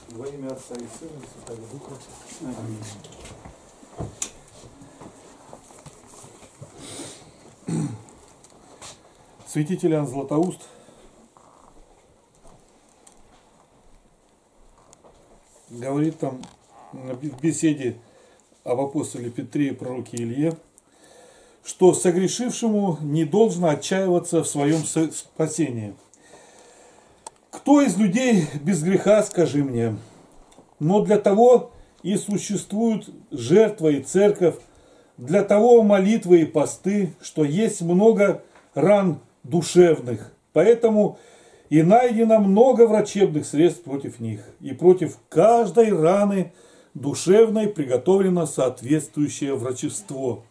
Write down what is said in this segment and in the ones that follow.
Во имя Отца и Сына и Святого Духа. Аминь. Святитель Иоанн Златоуст говорит там в беседе об апостоле Петре и пророке Илье, что согрешившему не должно отчаиваться в своем спасении. Кто из людей без греха, скажи мне? Но для того и существуют жертва и церковь, для того молитвы и посты, что есть много ран душевных. Поэтому и найдено много врачебных средств против них. И против каждой раны душевной приготовлено соответствующее врачество.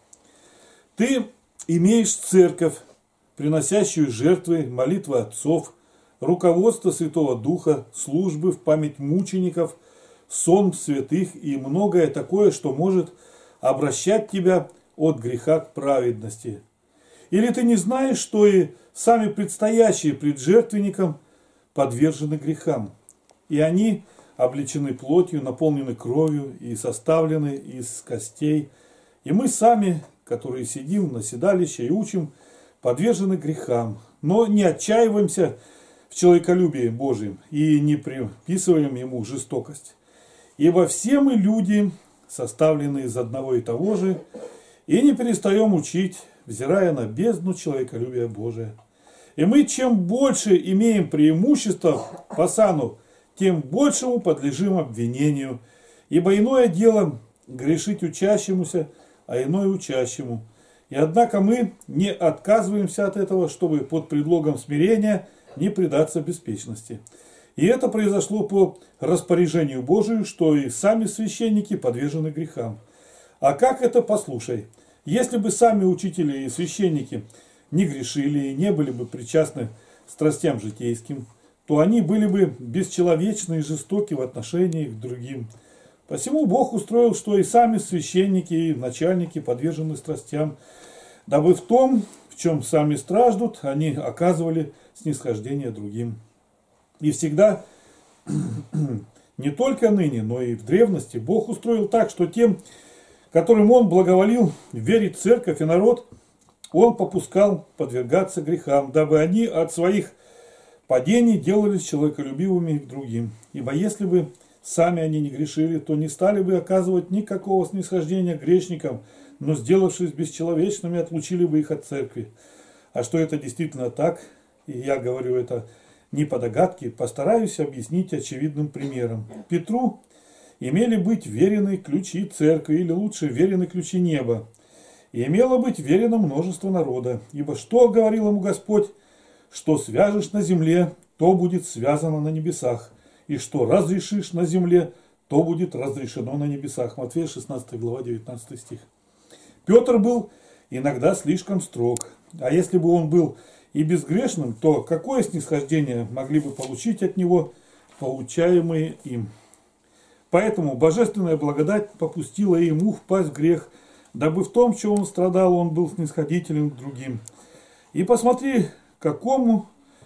Ты имеешь церковь, приносящую жертвы, молитвы отцов, руководство Святого Духа, службы в память мучеников, сон святых и многое такое, что может обращать тебя от греха к праведности. Или ты не знаешь, что и сами предстоящие пред жертвенником подвержены грехам, и они облечены плотью, наполнены кровью и составлены из костей, и мы сами, которые сидим на седалище и учим, подвержены грехам, но не отчаиваемся в человеколюбии Божьем и не приписываем ему жестокость. Ибо все мы люди, составлены из одного и того же, и не перестаем учить, взирая на бездну человеколюбия Божия. И мы чем больше имеем преимущества по сану, тем большему подлежим обвинению. Ибо иное дело грешить учащемуся, а иное учащему. И однако мы не отказываемся от этого, чтобы под предлогом смирения не предаться беспечности. И это произошло по распоряжению Божию, что и сами священники подвержены грехам. А как это, послушай? Если бы сами учители и священники не грешили и не были бы причастны страстям житейским, то они были бы бесчеловечны и жестоки в отношении к другим. Посему Бог устроил, что и сами священники и начальники подвержены страстям, дабы в том, в чем сами страждут, они оказывали снисхождение другим. И всегда, не только ныне, но и в древности, Бог устроил так, что тем, которым Он благоволил верить в церковь и народ, Он попускал подвергаться грехам, дабы они от своих падений делались человеколюбивыми к другим. Ибо если бы сами они не грешили, то не стали бы оказывать никакого снисхождения грешникам, но, сделавшись бесчеловечными, отлучили бы их от церкви. А что это действительно так, и я говорю это не по догадке, постараюсь объяснить очевидным примером. Петру имели быть верены ключи церкви, или лучше верены ключи неба. И имело быть верено множество народа. Ибо что говорил ему Господь? Что свяжешь на земле, то будет связано на небесах. И что разрешишь на земле, то будет разрешено на небесах. Матфея 16 глава 19 стих. Петр был иногда слишком строг. А если бы он был и безгрешным, то какое снисхождение могли бы получить от него получаемые им? Поэтому божественная благодать попустила ему впасть в грех, дабы в том, что он страдал, он был снисходителен к другим. И посмотри, какому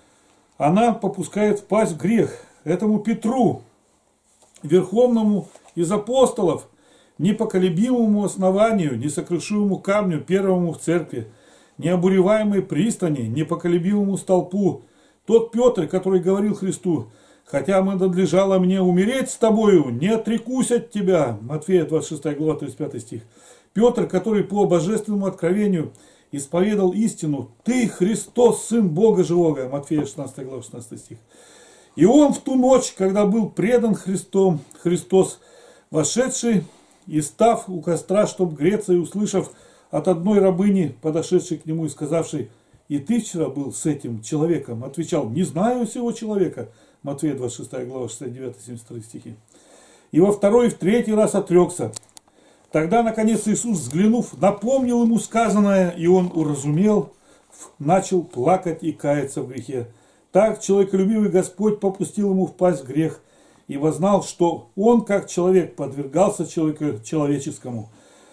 она попускает впасть в грех. Этому Петру, верховному из апостолов, непоколебимому основанию, несокрушимому камню, первому в церкви, необуреваемой пристани, непоколебимому столпу. Тот Петр, который говорил Христу: «Хотя надлежало мне умереть с тобою, не отрекусь от тебя». Матфея 26 глава 35 стих. Петр, который по божественному откровению исповедал истину: «Ты Христос, Сын Бога Живого». Матфея 16 глава 16 стих. И он в ту ночь, когда был предан Христом, Христос, вошедший и став у костра, чтоб греться, и услышав от одной рабыни, подошедшей к нему и сказавшей: «И ты вчера был с этим человеком?» Отвечал: «Не знаю сего человека». Матфея 26 глава 69-72 стихи. И во второй и в третий раз отрекся. Тогда, наконец, Иисус, взглянув, напомнил ему сказанное, и он уразумел, начал плакать и каяться в грехе. Так человеколюбивый Господь попустил ему впасть в грех, ибо знал, что он, как человек, подвергался человеческому.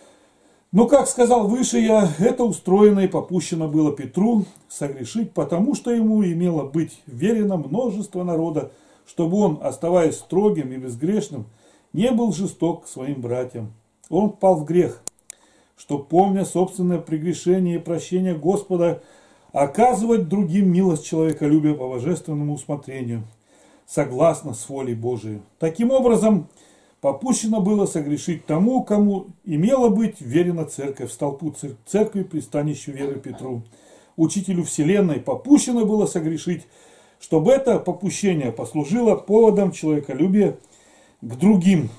Но, как сказал выше я, это устроено и попущено было Петру согрешить, потому что ему имело быть верено множество народа, чтобы он, оставаясь строгим и безгрешным, не был жесток к своим братьям. Он впал в грех, что, помня собственное прегрешение и прощение Господа, оказывать другим милость человеколюбия по божественному усмотрению, согласно с волей Божией. Таким образом, попущено было согрешить тому, кому имела быть верена церковь, столпу церкви, пристанищу веры Петру, учителю вселенной. Попущено было согрешить, чтобы это попущение послужило поводом человеколюбия к другим.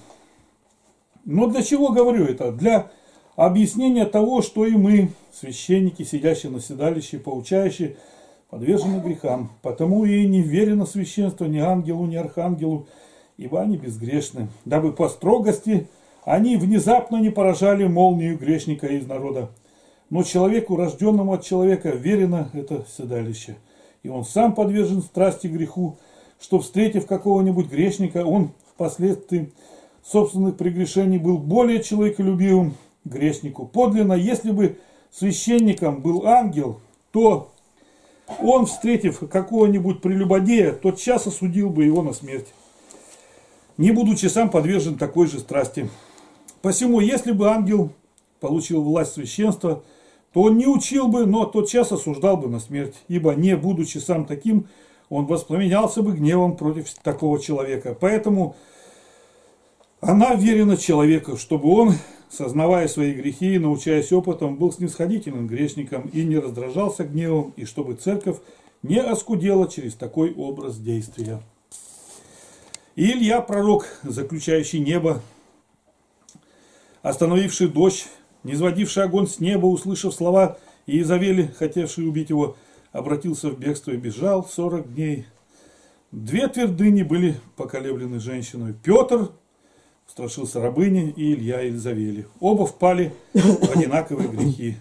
Но для чего говорю это? Для объяснения того, что и мы, священники, сидящие на седалище, поучающие, подвержены грехам. Потому и не верено священство ни ангелу, ни архангелу, ибо они безгрешны, дабы по строгости они внезапно не поражали молнию грешника из народа. Но человеку, рожденному от человека, верено это седалище. И он сам подвержен страсти греху, что, встретив какого-нибудь грешника, он впоследствии собственных прегрешений был более человеколюбивым грешнику. Подлинно, если бы священником был ангел, то он, встретив какого-нибудь прелюбодея, тотчас осудил бы его на смерть, не будучи сам подвержен такой же страсти. Посему, если бы ангел получил власть священства, то он не учил бы, но тотчас осуждал бы на смерть, ибо, не будучи сам таким, он воспламенялся бы гневом против такого человека. Поэтому она верена человеку, чтобы он, сознавая свои грехи и научаясь опытом, был снисходительным грешником и не раздражался гневом, и чтобы церковь не оскудела через такой образ действия. И Илья, пророк, заключающий небо, остановивший дождь, низводивший огонь с неба, услышав слова Иезавели, хотевший убить его, обратился в бегство и бежал 40 дней. 2 твердыни были поколеблены женщиной. Петр страшился рабыни и Илья Иезавели. Оба впали в одинаковые грехи.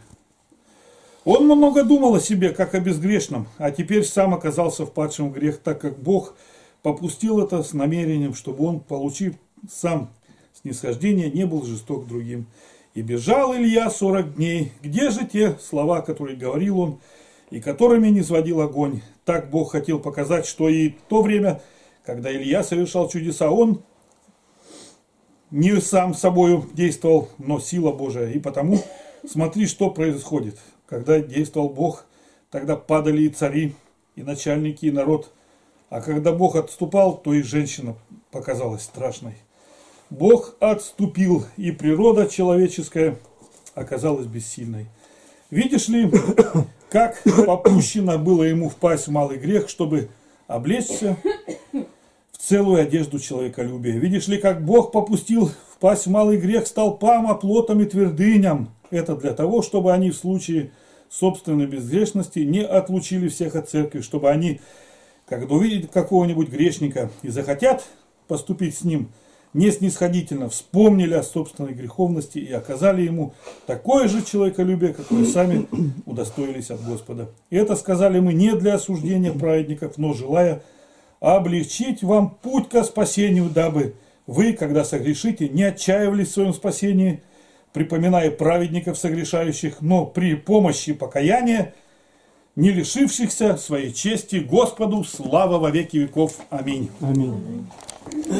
Он много думал о себе, как о безгрешном, а теперь сам оказался впадшим в грех, так как Бог попустил это с намерением, чтобы он, получив сам снисхождение, не был жесток к другим. И бежал Илья 40 дней. Где же те слова, которые говорил он, и которыми не сводил огонь? Так Бог хотел показать, что и в то время, когда Илья совершал чудеса, он не сам собою действовал, но сила Божия. И потому смотри, что происходит. Когда действовал Бог, тогда падали и цари, и начальники, и народ. А когда Бог отступал, то и женщина показалась страшной. Бог отступил, и природа человеческая оказалась бессильной. Видишь ли, как попущено было ему впасть в малый грех, чтобы облечься в целую одежду человеколюбия. Видишь ли, как Бог попустил впасть в малый грех столпам, оплотам и твердыням. Это для того, чтобы они в случае собственной безгрешности не отлучили всех от церкви, чтобы они, когда увидят какого-нибудь грешника и захотят поступить с ним не снисходительно, вспомнили о собственной греховности и оказали ему такое же человеколюбие, какое сами удостоились от Господа. И это сказали мы не для осуждения праведников, но желая облегчить вам путь ко спасению, дабы вы, когда согрешите, не отчаивались в своем спасении, припоминая праведников согрешающих, но при помощи покаяния, не лишившихся своей чести Господу, слава во веки веков. Аминь. Аминь.